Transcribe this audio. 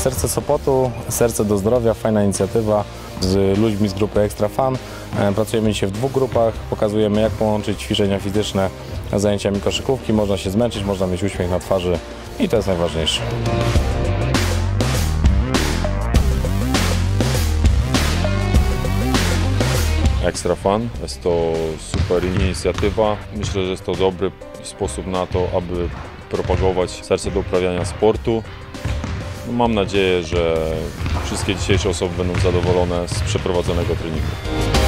Serce Sopotu, Serce do Zdrowia, fajna inicjatywa z ludźmi z grupy Extra Fun. Pracujemy dzisiaj w 2 grupach, pokazujemy jak połączyć ćwiczenia fizyczne z zajęciami koszykówki. Można się zmęczyć, można mieć uśmiech na twarzy i to jest najważniejsze. Extra Fun. Jest to super inicjatywa. Myślę, że jest to dobry sposób na to, aby propagować serce do uprawiania sportu. Mam nadzieję, że wszystkie dzisiejsze osoby będą zadowolone z przeprowadzonego treningu.